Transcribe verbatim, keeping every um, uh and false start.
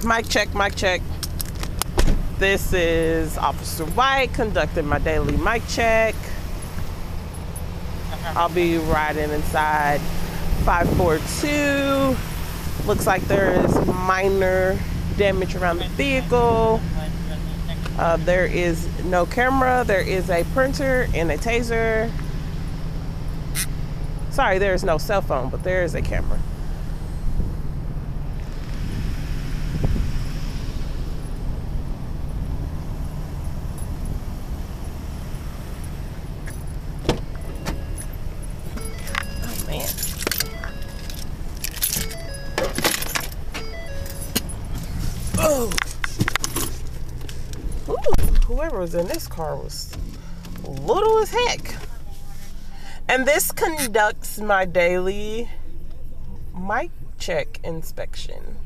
Mic check, mic check. This is Officer White conducting my daily mic check. I'll be riding inside five four two. Looks like there is minor damage around the vehicle. Uh, there is no camera. There is a printer and a taser. Sorry, there is no cell phone, but there is a camera. Oh, man. Oh. Ooh, whoever was in this car was little as heck. And this conducts my daily mic check inspection.